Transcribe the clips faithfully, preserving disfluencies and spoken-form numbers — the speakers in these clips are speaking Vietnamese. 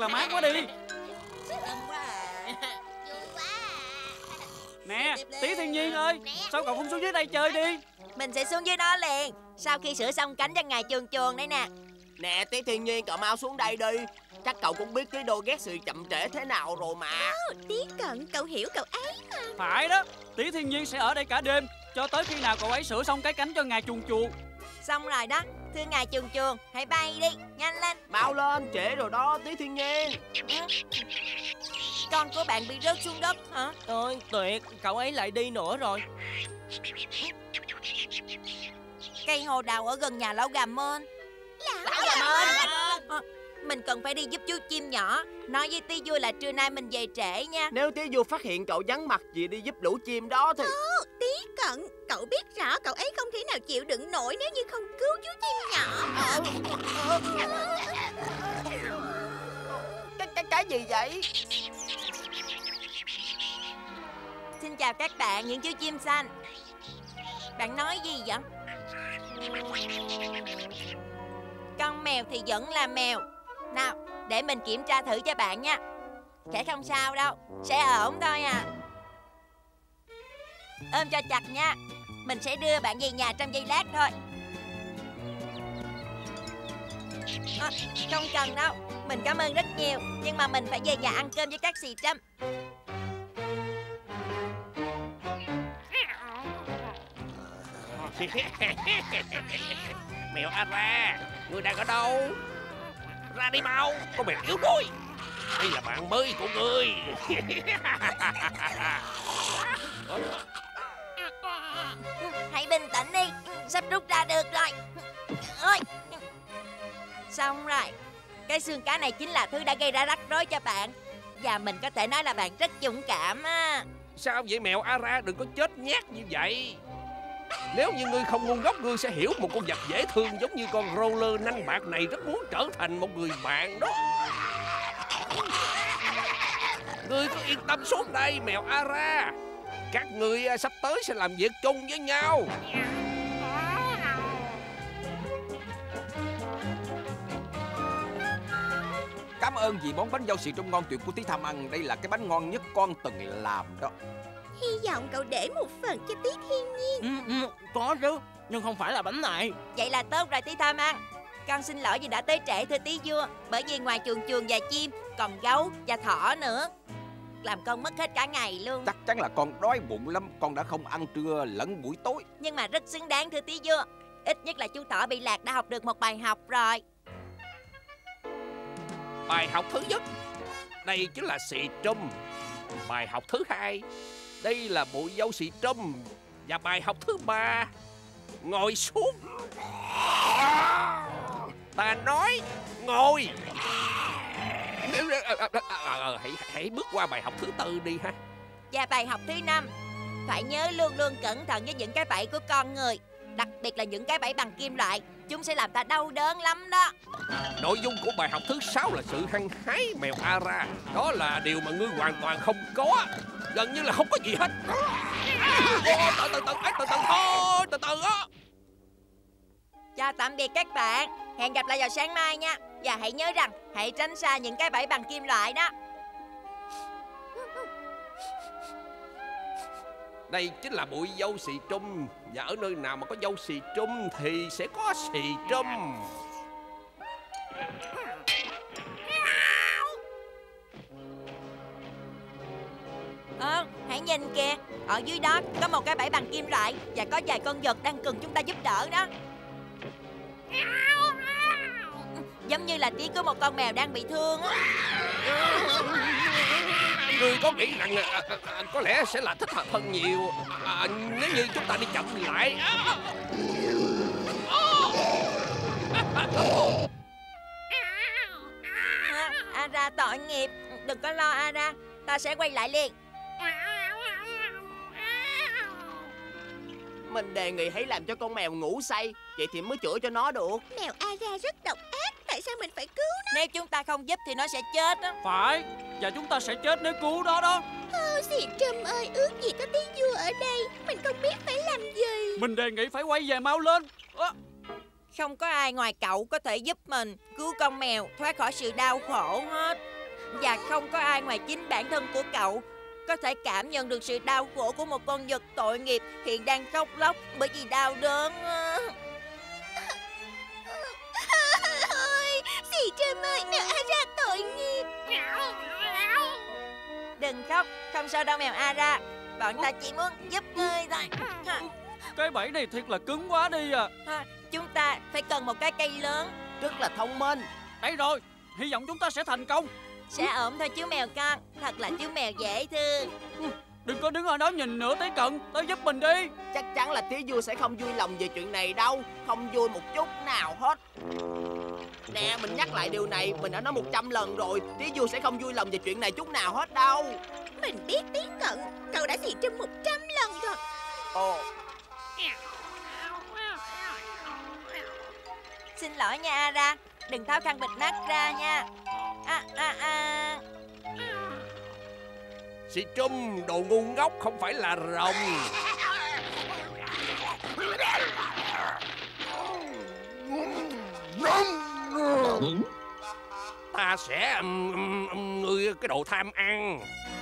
là mát quá đi. Nè, Tí Thiên Nhiên ơi, sao cậu không xuống dưới đây chơi đi? Mình sẽ xuống dưới đó liền, sau khi sửa xong cánh cho ngài chuồn chuồn đấy nè. Nè Tí Thiên Nhiên, cậu mau xuống đây đi. Chắc cậu cũng biết Tí Đô ghét sự chậm trễ thế nào rồi mà. Tí Cận, cậu hiểu cậu ấy mà. Phải đó, Tí Thiên Nhiên sẽ ở đây cả đêm, cho tới khi nào cậu ấy sửa xong cái cánh cho ngài chuồn chuồn. Xong rồi đó, thưa ngài chuồn chuồn, hãy bay đi, nhanh lên. Mau lên, trễ rồi đó Tí Thiên Nhiên. Con của bạn bị rớt xuống đất hả? Ôi tuyệt, cậu ấy lại đi nữa rồi. Cây hồ đào ở gần nhà lão gà mên. Lão gà mên. À, mình cần phải đi giúp chú chim nhỏ. Nói với Tí Vui là trưa nay mình về trễ nha. Nếu Tí Vui phát hiện cậu vắng mặt gì đi giúp lũ chim đó thì... Ô, Tí Cận, cậu biết rõ cậu ấy không thể nào chịu đựng nổi nếu như không cứu chú chim nhỏ. Cái, cái, cái gì vậy? Xin chào các bạn, những chú chim xanh. Bạn nói gì vậy? Con mèo thì vẫn là mèo. Nào, để mình kiểm tra thử cho bạn nha. Sẽ không sao đâu, sẽ ổn thôi à. Ôm cho chặt nha. Mình sẽ đưa bạn về nhà trong giây lát thôi. À, không cần đâu, mình cảm ơn rất nhiều. Nhưng mà mình phải về nhà ăn cơm với các xì Trâm. Mèo Ara, ngươi đang ở đâu? Ra đi mau, con mèo yếu đuối. Đây là bạn mới của ngươi. Hãy bình tĩnh đi, sắp rút ra được rồi. Ôi. Xong rồi, cái xương cá này chính là thứ đã gây ra rắc rối cho bạn. Và mình có thể nói là bạn rất dũng cảm á. Sao vậy mèo Ara, đừng có chết nhát như vậy. Nếu như ngươi không ngu ngốc, ngươi sẽ hiểu một con vật dễ thương giống như con roller nanh bạc này rất muốn trở thành một người bạn đó. Ngươi cứ yên tâm xuống đây mèo Ara. Các ngươi sắp tới sẽ làm việc chung với nhau. Cảm ơn vì món bánh dâu xì Trâm ngon tuyệt của Tí Tham ăn. Đây là cái bánh ngon nhất con từng làm đó. Hy vọng cậu để một phần cho Tí Thiên Nhiên. Ừ, ừ, có chứ, nhưng không phải là bánh này. Vậy là tốt rồi Tí Tham ăn. Con xin lỗi vì đã tới trễ thưa Tí Vua. Bởi vì ngoài chuồn chuồn và chim còn gấu và thỏ nữa, làm con mất hết cả ngày luôn. Chắc chắn là con đói bụng lắm. Con đã không ăn trưa lẫn buổi tối. Nhưng mà rất xứng đáng thưa Tí Vua. Ít nhất là chú thỏ bị lạc đã học được một bài học rồi. Bài học thứ nhất, đây chính là xì Trâm. Bài học thứ hai, đây là bộ dâu xì Trâm. Và bài học thứ ba, ngồi xuống. Ta nói ngồi. Hãy, hãy bước qua bài học thứ tư đi ha. Và bài học thứ năm, phải nhớ luôn luôn cẩn thận với những cái bẫy của con người. Đặc biệt là những cái bẫy bằng kim loại. Chúng sẽ làm ta đau đớn lắm đó. Nội dung của bài học thứ sáu là sự hăng hái mèo Ara. Đó là điều mà ngươi hoàn toàn không có. Gần như là không có gì hết. Từ từ từ từ từ thôi từ từ á. Chào tạm biệt các bạn. Hẹn gặp lại vào sáng mai nha. Và hãy nhớ rằng hãy tránh xa những cái bẫy bằng kim loại đó. Đây chính là bụi dâu xì Trâm. Và ở nơi nào mà có dâu xì Trâm thì sẽ có xì Trâm. Ờ, hãy nhìn kìa. Ở dưới đó có một cái bẫy bằng kim loại. Và có vài con vật đang cần chúng ta giúp đỡ đó. Giống như là tiếng của một con mèo đang bị thương á. Ngươi có nghĩ rằng à, à, có lẽ sẽ là thích hợp hơn nhiều à, nếu như chúng ta đi chậm lại. À, Ara tội nghiệp. Đừng có lo Ara, ta sẽ quay lại liền. Mình đề nghị hãy làm cho con mèo ngủ say. Vậy thì mới chữa cho nó được. Mèo Ara rất độc ác. Tại sao mình phải cứu nó? Nếu chúng ta không giúp thì nó sẽ chết đó. Phải, và chúng ta sẽ chết nếu cứu nó đó. Ô xì Trâm ơi, ước gì có Tí Vua ở đây. Mình không biết phải làm gì. Mình đề nghị phải quay về mau lên. À. Không có ai ngoài cậu có thể giúp mình cứu con mèo thoát khỏi sự đau khổ hết. Và không có ai ngoài chính bản thân của cậu có thể cảm nhận được sự đau khổ của một con vật tội nghiệp hiện đang khóc lóc bởi vì đau đớn. Ôi, Xì Trâm ơi, mèo Ara tội nghiệp. Đừng khóc, không sao đâu mèo Ara. Bọn ta chỉ muốn giúp ngươi thôi. Cái bẫy này thiệt là cứng quá đi à. Chúng ta phải cần một cái cây lớn. Rất là thông minh. Đấy rồi, hy vọng chúng ta sẽ thành công. Sẽ ổn thôi chú mèo con. Thật là chú mèo dễ thương. Đừng có đứng ở đó nhìn nữa Tí Cận, tới giúp mình đi. Chắc chắn là Tí Vua sẽ không vui lòng về chuyện này đâu. Không vui một chút nào hết. Nè, mình nhắc lại điều này, mình đã nói một trăm lần rồi. Tí Vua sẽ không vui lòng về chuyện này chút nào hết đâu. Mình biết Tí Cận, cậu đã Xì Trâm một trăm lần rồi. Ồ. Xin lỗi nha Ara, đừng tháo khăn bịt mắt ra nha. À, à, à. Xì Trâm, đồ ngu ngốc, không phải là rồng. Ta sẽ um, um, um, ngươi cái đồ tham ăn.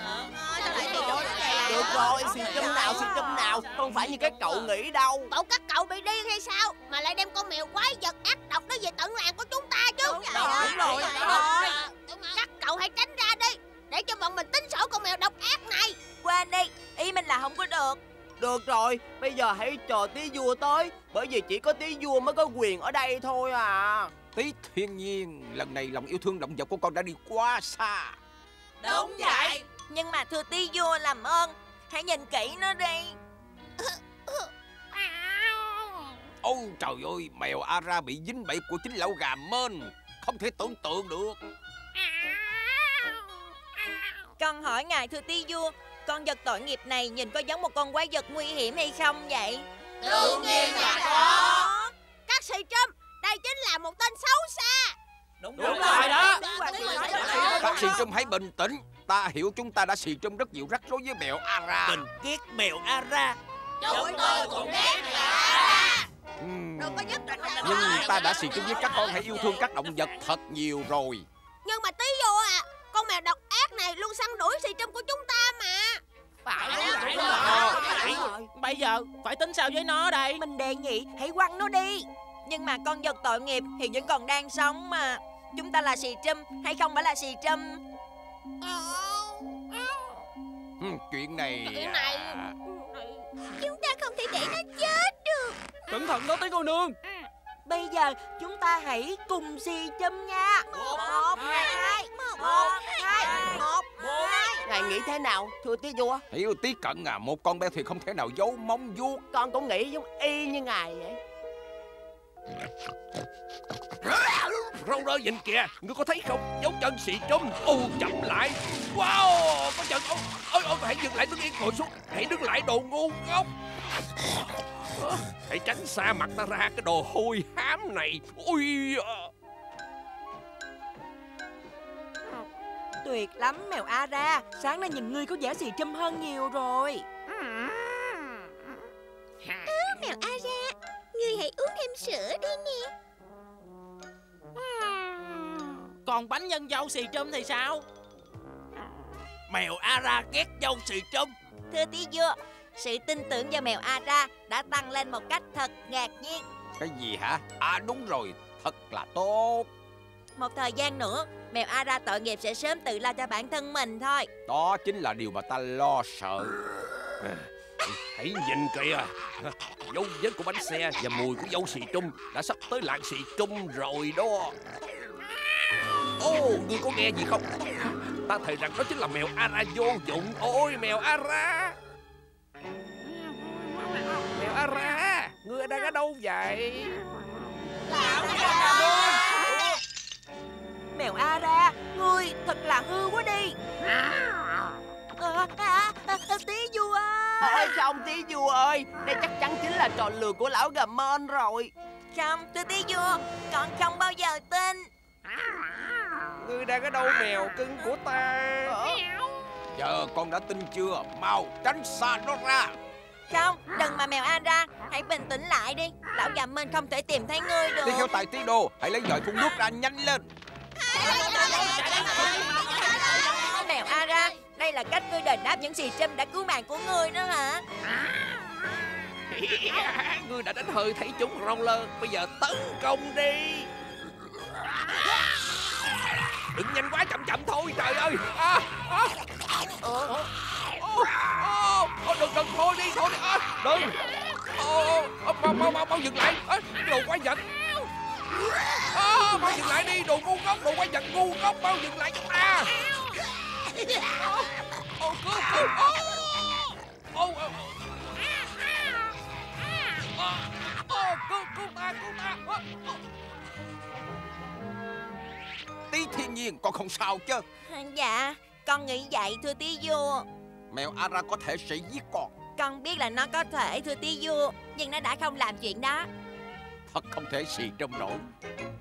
Được rồi, Xì Trâm nào, Xì Trâm nào. Không phải như các cậu nghĩ đâu. Bộ các cậu bị điên hay sao mà lại đem con mèo quái vật ác độc đó về tận làng của chúng ta chứ? Đúng rồi, đúng rồi, đúng rồi. Các cậu hãy tránh ra đi, để cho bọn mình tính sổ con mèo độc ác này. Quên đi, ý mình là không có được. Được rồi, bây giờ hãy chờ Tí Vua tới. Bởi vì chỉ có Tí Vua mới có quyền ở đây thôi à. Tí Thiên Nhiên, lần này lòng yêu thương động vật của con đã đi quá xa. Đúng vậy. Nhưng mà thưa Tí Vua làm ơn, hãy nhìn kỹ nó đi. Ôi trời ơi, mèo Ara bị dính bẫy của chính lão gà Mên. Không thể tưởng tượng được. Con hỏi ngài thưa Tí Vua, con vật tội nghiệp này nhìn có giống một con quái vật nguy hiểm hay không vậy? Đương nhiên là có. Các Xì Trâm, đây chính là một tên xấu xa. Đúng, đúng, đúng rồi đó. Các Xì Trâm hãy bình tĩnh. Ta hiểu chúng ta đã Xì Trâm rất nhiều rắc rối với mèo Ara. Mình ghét mèo Ara. Chúng tôi cũng ghét mèo Ara. Uhm. Đâu có nhất định là Nhưng ta đã Xì Trâm với các con hãy yêu thương các động vật thật nhiều rồi. Nhưng mà Tí Vua à, con mèo độc ác này luôn săn đuổi Xì Trâm của chúng ta mà. Phải Đúng rồi, rồi. rồi. Bây giờ phải tính sao với nó đây? Mình đề nghị hãy quăng nó đi. Nhưng mà con vật tội nghiệp thì vẫn còn đang sống mà. Chúng ta là Xì Trâm hay không phải là Xì Trâm? Uhm, chuyện này... Chuyện này... à, Chúng ta không thể để nó chết được. Cẩn thận đó Tí cô nương. Bây giờ chúng ta hãy cùng Xì Trâm nha. Một, hai, một, hai, một, hai. Ngài nghĩ thế nào, thưa Tí Vua? Hiểu Tí Cận à, một con bé thì không thể nào giấu móng vuốt. Con cũng nghĩ giống y như ngài vậy. Râu rơ nhìn kìa, ngươi có thấy không? Dấu chân Xì Trâm. Ô, chậm lại. Wow, có chân. Ôi, ôi, ôi, hãy dừng lại, đứng yên, ngồi xuống. Hãy đứng lại, đồ ngu ngốc. Hãy tránh xa mặt ta ra, cái đồ hôi hám này. Ui. Tuyệt lắm mèo Ara. Sáng nay nhìn ngươi có vẻ Xì Trâm hơn nhiều rồi. Mèo Ara, ngươi hãy uống thêm sữa đi nè. Còn bánh nhân dâu Xì Trâm thì sao? Mèo Ara ghét dâu Xì Trâm. Thưa Tí Vua, sự tin tưởng vào mèo Ara đã tăng lên một cách thật ngạc nhiên. Cái gì hả? À đúng rồi, thật là tốt. Một thời gian nữa, mèo Ara tội nghiệp sẽ sớm tự lo cho bản thân mình thôi. Đó chính là điều mà ta lo sợ. Hãy nhìn kìa, dấu vết của bánh xe và mùi của dâu Xì Trâm đã sắp tới làng Xì Trâm rồi đó. Ô, ngươi có nghe gì không? Ta thề rằng đó chính là mèo Ara vô dụng. Ôi, mèo Ara. Mèo Ara, ngươi đang ở đâu vậy? Mèo Ara, ngươi thật là hư quá đi. À, à, à, à, Tí Vua Ôi không, Tí Vua ơi, đây chắc chắn chính là trò lừa của lão gà Mên rồi. Không, thưa Tí Vua, con không bao giờ tin. Ngươi đang ở đâu mèo cưng của ta? Giờ con đã tin chưa? Mau tránh xa nó ra. Không, đừng mà mèo Ara, hãy bình tĩnh lại đi. Lão gà Mên không thể tìm thấy ngươi được. Đi theo tài Tí Đô, hãy lấy dòi phun nước ra nhanh lên. Chạy Đây là cách ngươi đền đáp những xì trâm đã cứu mạng của ngươi đó hả? Ngươi đã đánh hơi thấy chúng roller, bây giờ tấn công đi. Đừng nhanh quá, chậm chậm thôi, trời ơi. À, à. Ô, ô, ô, ô, đừng, đừng, thôi đi, thôi đi, à, đừng. Ô, ô, mau, mau, mau, mau dừng lại, à, đồ quái vật. À, mau dừng lại đi, đồ ngu ngốc, đồ quái vật ngu ngốc, mau dừng lại cho ta. Ô, ô, cứu, cứu, ô, ô, ô. Ô, cứu, cứu ta, cứu ta. Ô, ô. Tí Thiên Nhiên, con không sao chứ? Dạ, con nghĩ vậy thưa tí vua. Mèo Ara có thể sẽ giết con. Con biết là nó có thể thưa tí vua, nhưng nó đã không làm chuyện đó. Thật không thể xì trâm nổi.